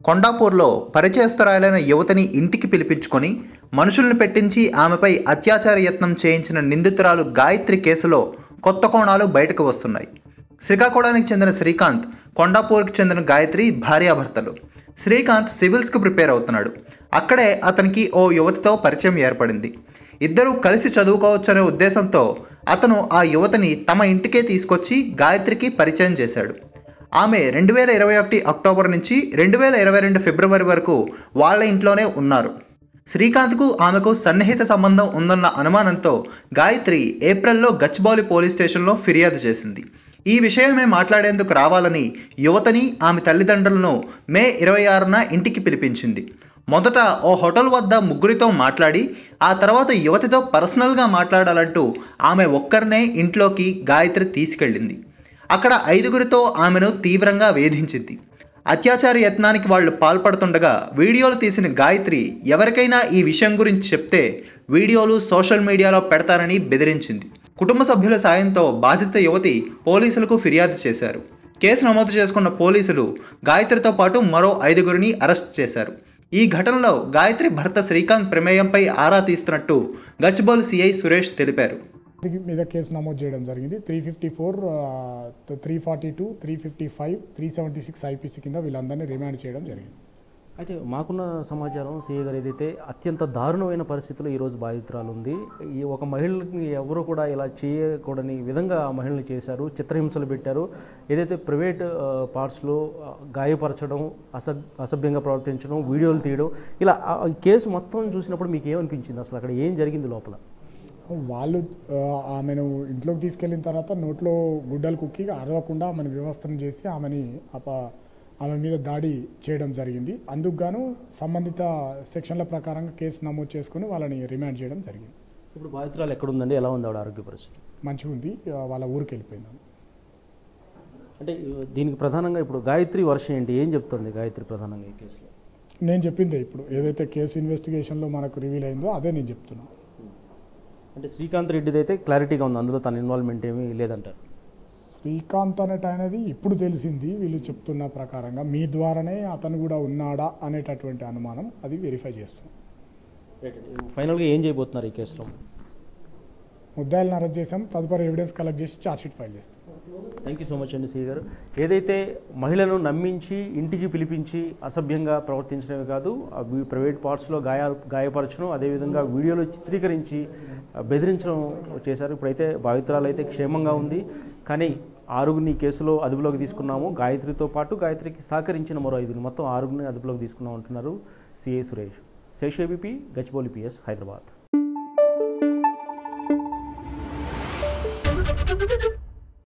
కొండాపూర్లో పరిచయస్తురాలైన యువతిని ఇంటికి పిలిపించుకొని మనుషుల్ని పెట్టించి ఆమెపై అత్యాచార యత్నం చేయించిన నిందితురాలు గాయత్రి కేసులో కొత్త కోణాలు బయటకు వస్తున్నాయి. శ్రీకాకుళానికి చెందిన శ్రీకాంత్, కొండాపూర్కి చెందిన గాయత్రి భార్యాభర్తలు. శ్రీకాంత్ సివిల్స్కి ప్రిపేర్ అవుతున్నాడు. అక్కడే అతనికి ఓ యువతితో పరిచయం ఏర్పడింది. ఇద్దరూ కలిసి చదువుకోవచ్చనే ఉద్దేశంతో అతను ఆ యువతిని తమ ఇంటికే తీసుకొచ్చి గాయత్రికి పరిచయం చేశాడు. ఆమె 2021 అక్టోబర్ నుంచి 2022 ఫిబ్రవరి వరకు వాళ్ళ ఇంట్లోనే ఉన్నారు. శ్రీకాంత్కు ఆమెకు సన్నిహిత సంబంధం ఉందన్న అనుమానంతో గాయత్రి ఏప్రిల్లో గచ్చిబౌలి పోలీస్ స్టేషన్లో ఫిర్యాదు చేసింది. ఈ విషయమే మాట్లాడేందుకు రావాలని యువతని, ఆమె తల్లిదండ్రులను మే 26న ఇంటికి పిలిపించింది. మొదట ఓ హోటల్ వద్ద ముగ్గురితో మాట్లాడి ఆ తర్వాత యువతితో పర్సనల్గా మాట్లాడాలంటూ ఆమె ఒక్కరినే ఇంట్లోకి గాయత్రి తీసుకెళ్ళింది. అక్కడ 5గురితో ఆమెను తీవ్రంగా వేధించింది. అత్యాచార యత్నానికి వాళ్ళు పాల్పడుతుండగా వీడియోలు తీసిన గాయత్రి ఎవరికైనా ఈ విషయం గురించి చెప్తే వీడియోలు సోషల్ మీడియాలో పెడతారని బెదిరించింది. కుటుంబ సభ్యుల సాయంతో బాధిత యువతి పోలీసులకు ఫిర్యాదు చేశారు. కేసు నమోదు చేసుకున్న పోలీసులు గాయత్రితో పాటు మరో 5గురిని అరెస్ట్ చేశారు. ఈ ఘటనలో గాయత్రి భర్త శ్రీకాంత్ ప్రమేయంపై ఆరా తీస్తున్నట్టు గచ్చిబౌలి సిఐ సురేష్ తెలిపారు. మీద కేసు నమోదు చేయడం జరిగింది. 354, 342, 355, 376 ఐపీసీ కింద వీళ్ళందరినీ రిమాండ్ చేయడం జరిగింది. అయితే మాకున్న సమాచారం సీఏ గారు ఏదైతే అత్యంత దారుణమైన పరిస్థితుల్లో ఈరోజు బాధితురాలు ఉంది. ఈ ఒక మహిళకి ఎవరు కూడా ఇలా చేయకూడని విధంగా ఆ మహిళని చేశారు, చిత్రహింసలు పెట్టారు. ఏదైతే ప్రైవేట్ పార్ట్స్లో గాయపరచడం, అసభ్యంగా ప్రవర్తించడం, వీడియోలు తీయడం, ఇలా ఈ కేసు మొత్తం చూసినప్పుడు మీకు ఏమనిపించింది? అసలు అక్కడ ఏం జరిగింది లోపల? వాళ్ళు ఆమెను ఇంట్లోకి తీసుకెళ్ళిన తర్వాత నోట్లో గుడ్డలు కుక్కి అరవకుండా ఆమెను వ్యవస్థను చేసి ఆమె మీద దాడి చేయడం జరిగింది. అందుకు గాను సంబంధిత సెక్షన్ల ప్రకారంగా కేసు నమోదు చేసుకుని వాళ్ళని రిమాండ్ చేయడం జరిగింది. ఇప్పుడు బాధితురాలు ఎక్కడుందండి? ఎలా ఉంది ఆవిడ ఆరోగ్య పరిస్థితి? మంచిగా ఉంది. వాళ్ళ ఊరికి వెళ్ళిపోయింది. అంటే దీనికి ప్రధానంగా ఇప్పుడు గాయత్రి వర్షం ఏంటి? ఏం చెప్తుంది గాయత్రి ప్రధానంగా ఈ కేసులో? నేను చెప్పిందే ఇప్పుడు ఏదైతే కేసు ఇన్వెస్టిగేషన్లో మనకు రివీల్ అయిందో అదే నేను చెప్తున్నాను. అంటే శ్రీకాంత్ రెడ్డిది అయితే క్లారిటీగా ఉంది, అందులో తన ఇన్వాల్వ్మెంట్ ఏమీ లేదంటారు. శ్రీకాంత్ అనేది ఇప్పుడు తెలిసింది. వీళ్ళు చెప్తున్న ప్రకారంగా మీ ద్వారానే అతను కూడా ఉన్నాడా అనేటటువంటి అనుమానం అది వెరిఫై చేస్తున్నాం. ఫైనల్గా ఏం చేయబోతున్నారు ఈ కేసులో? ముద్దాయిలను అరెస్ట్ చేసాం. తదుపరి ఎవిడెన్స్ కలెక్ట్ చేసి ఛార్జ్షీట్ ఫైల్ చేస్తాం. థ్యాంక్ యూ సో మచ్ అండి సి గారు. ఏదైతే మహిళను నమ్మించి ఇంటికి పిలిపించి అసభ్యంగా ప్రవర్తించడమే కాదు, ప్రైవేట్ పార్ట్స్లో గాయపరచడం, అదేవిధంగా వీడియోలో చిత్రీకరించి బెదిరించడం చేశారు. ఇప్పుడైతే బాధితురాలు అయితే క్షేమంగా ఉంది. కానీ 6గురిని కేసులో అదుపులోకి తీసుకున్నాము. గాయత్రితో పాటు గాయత్రికి సహకరించిన మరో 5, మొత్తం 6గురిని అదుపులోకి తీసుకున్నాం అంటున్నారు CI Suresh. Shesh ABP, Gachibowli PS, Hyderabad.